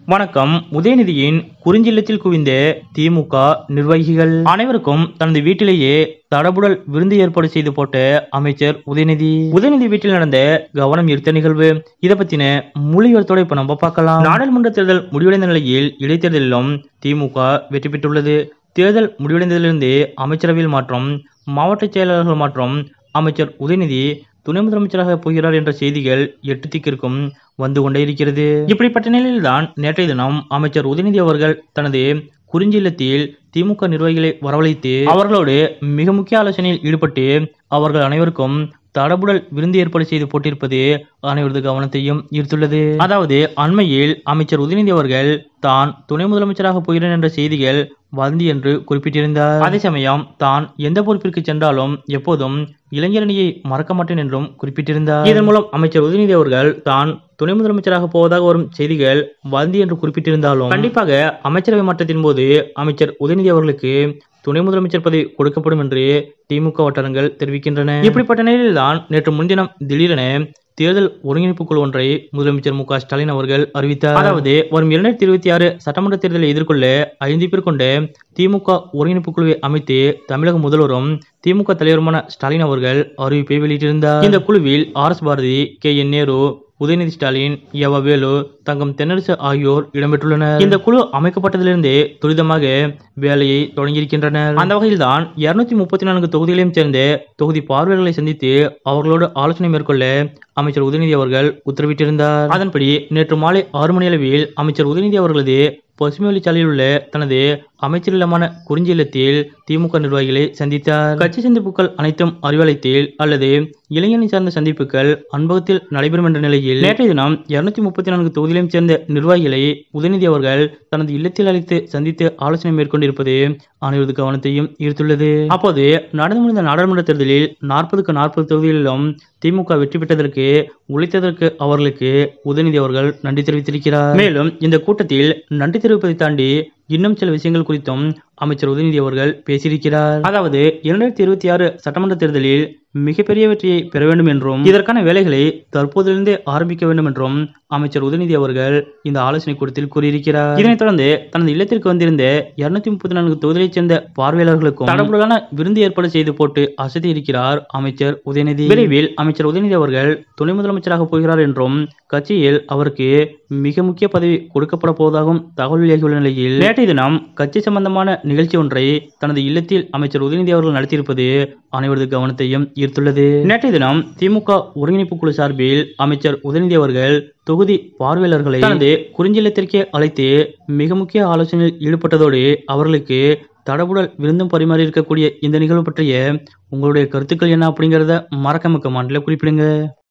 வணக்கம். உதயநிதியின் குறிஞ்சில்லத்தில் குவிந்த திமுக நிர்வாகிகள் அனைவருக்கும் தனது வீட்டிலேயே தடபுடல் விருந்து ஏற்பாடு செய்து போட்ட அமைச்சர் உதயநிதி. உதயநிதி வீட்டில் நடந்த கவனம் ஈர்த்த நிகழ்வு. இதை பத்தின மொழிவரத்தோட இப்ப நம்ம பார்க்கலாம். நாடாளுமன்ற தேர்தல் முடிவடைந்த நிலையில் இடைத்தேர்தலிலும் திமுக வெற்றி பெற்றுள்ளது. தேர்தல் முடிவடைந்ததிலிருந்து அமைச்சரவையில் மாற்றம், மாவட்ட செயலாளர்கள் மாற்றம், அமைச்சர் உதயநிதி துணை முதலமைச்சராக போகிறார் என்ற செய்திகள் எட்டு திக்கிற்கும் வந்து கொண்டே இருக்கிறது. இப்படிப்பட்ட நிலையில்தான் நேற்றைய தினம் அமைச்சர் உதயநிதி அவர்கள் தனது குறிஞ்சில்லத்தில் திமுக நிர்வாகிகளை வரவழைத்து அவர்களோடு மிக முக்கிய ஆலோசனையில் ஈடுபட்டு அவர்கள் அனைவருக்கும் தடபுடல் விருந்து ஏற்பாடு செய்து போட்டிருப்பது அனைவரது கவனத்தையும் ஈர்த்துள்ளது. அதாவது அண்மையில் அமைச்சர் உதயநிதி அவர்கள் தான் துணை முதலமைச்சராக போகிறேன் என்ற செய்திகள் வதந்தி என்று குறிப்பிட்டிருந்தார். அதே சமயம் தான் எந்த பொறுப்பிற்கு சென்றாலும் எப்போதும் இளைஞரணியை மறக்க மாட்டேன் என்றும் குறிப்பிட்டிருந்தார். இதன் மூலம் அமைச்சர் உதயநிதி அவர்கள் தான் துணை முதலமைச்சராக போவதாக வரும் செய்திகள் வதந்தி என்று குறிப்பிட்டிருந்தாலும் கண்டிப்பாக அமைச்சரவை மாற்றத்தின் போது அமைச்சர் உதயநிதி அவர்களுக்கு துணை முதலமைச்சர் பதவி கொடுக்கப்படும் என்று திமுக வட்டாரங்கள் தெரிவிக்கின்றன. இப்படிப்பட்ட நிலையில்தான் நேற்று முன்தினம் திடீரென தேர்தல் ஒருங்கிணைப்பு குழு ஒன்றை முதலமைச்சர் மு.க. ஸ்டாலின் அவர்கள் அறிவித்தார். அதாவது வரும் 2026 சட்டமன்ற தேர்தலை எதிர்கொள்ள 5 பேர் கொண்ட திமுக ஒருங்கிணைப்பு குழுவை அமைத்து தமிழக முதல்வரும் திமுக தலைவருமான ஸ்டாலின் அவர்கள் அறிவிப்பை வெளியிட்டிருந்தார். இந்த குழுவில் ஆர்.எஸ். பாரதி, கே.என். நேரு, உதயநிதி ஸ்டாலின், யவ வேலு, தங்கம் தென்னரசு ஆகியோர் இடம்பெற்றுள்ளனர். இந்த குழு அமைக்கப்பட்டதிலிருந்து துரிதமாக வேலையை தொடங்கியிருக்கின்றனர். அந்த வகையில்தான் 234 தொகுதிகளையும் சேர்ந்த தொகுதி பார்வையாளர்களை சந்தித்து அவர்களோடு ஆலோசனை மேற்கொள்ள அமைச்சர் உதயநிதி அவர்கள் உத்தரவிட்டிருந்தார். அதன்படி நேற்று மாலை 6 மணி அளவில் அமைச்சர் உதயநிதி அவர்களது பசுமைவழி சாலையில் உள்ள தனது அமைச்சர் இல்லமான குறிஞ்சி இல்லத்தில் திமுக நிர்வாகிகளை சந்தித்தார். கட்சி சந்திப்புகள் அனைத்தும் அறிவாலயத்தில் அல்லது இளைஞரணி சார்ந்த சந்திப்புகள் அன்பகத்தில் நடைபெறும் என்ற நிலையில் நேற்றைய தினம் 234 தொகுதிகளையும் சேர்ந்த நிர்வாகிகளை உதயநிதி அவர்கள் தனது இல்லத்தில் அழைத்து சந்தித்து ஆலோசனை மேற்கொண்டிருப்பது அனைவரது கவனத்தையும் ஈர்த்துள்ளது. அப்போது நடந்து முடிந்த நாடாளுமன்ற தேர்தலில் 40க்கு 40 தொகுதிகளிலும் திமுக வெற்றி பெற்றதற்கு உழைத்ததற்கு அவர்களுக்கு உதயநிதி அவர்கள் நன்றி தெரிவித்திருக்கிறார். மேலும் இந்த கூட்டத்தில் நன்றி தெரிவிப்பதை தாண்டி இன்னும் சில விஷயங்கள் குறித்தும் அமைச்சர் உதயநிதி அவர்கள் பேசியிருக்கிறார். அதாவது 2026 சட்டமன்ற தேர்தலில் மிகப்பெரிய வெற்றியை பெற வேண்டும் என்றும் இதற்கான வேலைகளை தற்போதிலிருந்தே ஆரம்பிக்க வேண்டும் என்றும் அமைச்சர் உதயநிதி அவர்கள் இந்த ஆலோசனை கூட்டத்தில் கூறியிருக்கிறார். இதனைத் தொடர்ந்து தனது இல்லத்திற்கு வந்திருந்த 234 தொகுதிகளைச் சேர்ந்த பார்வையாளர்களுக்கும் தடபுடலான விருந்து ஏற்பாடு செய்து போட்டு அசத்தி இருக்கிறார் அமைச்சர் உதயநிதி. விரைவில் அமைச்சர் உதயநிதி அவர்கள் துணை முதலமைச்சராக போகிறார் என்றும் கட்சியில் அவருக்கு மிக முக்கிய பதவி கொடுக்கப்பட போவதாகவும் தகவல் வெளியாகியுள்ள நிலையில் நேற்றைய தினம் கட்சி சம்பந்தமான நிகழ்ச்சி ஒன்றை தனது இல்லத்தில் அமைச்சர் உதயநிதி அவர்கள் நடத்தியிருப்பது அனைவரது கவனத்தையும் ஈர்த்துள்ளது. நேற்றைய தினம் திமுக ஒருங்கிணைப்பு குழு சார்பில் அமைச்சர் உதயநிதி அவர்கள் தொகுதி பார்வையாளர்களை தனது குறிஞ்சில்லத்திற்கே அழைத்து மிக முக்கிய ஆலோசனையில் ஈடுபட்டதோடு அவர்களுக்கு தடபுடல் விருந்தும் பரிமாறி இருக்கக்கூடிய இந்த நிகழ்வு பற்றிய உங்களுடைய கருத்துக்கள் என்ன அப்படிங்கிறத மறக்காம கமெண்ட்ல குறிப்பிடுங்க.